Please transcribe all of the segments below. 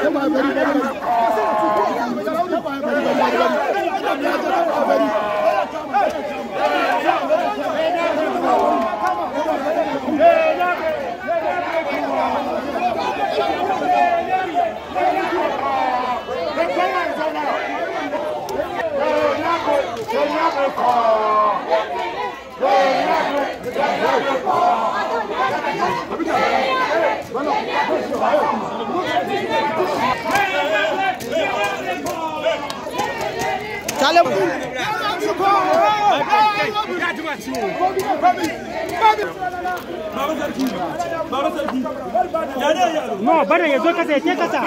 No, but you don't say take us out.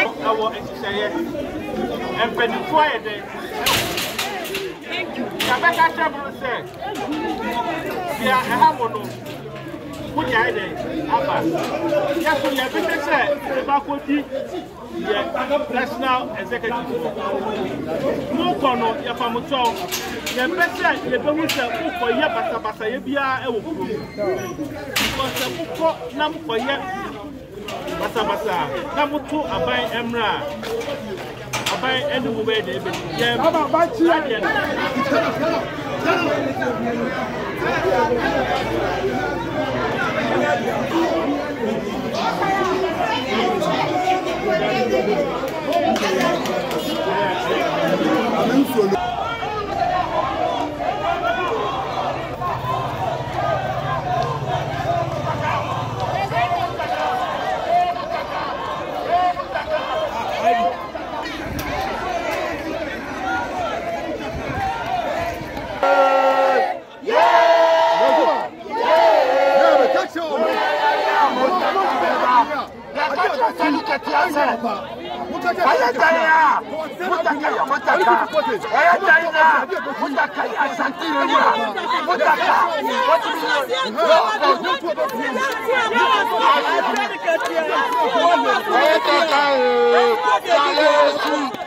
And when you quiet, thank you. Rebecca Chapel said, yeah, I have one. Put your head in. Yes, we have been said about what you national executive. No corner, your family. The best the people say, for your Basa, you be a because the book number for your Basa, number 2, Abai Emra. Abai anywhere, David. Yeah, What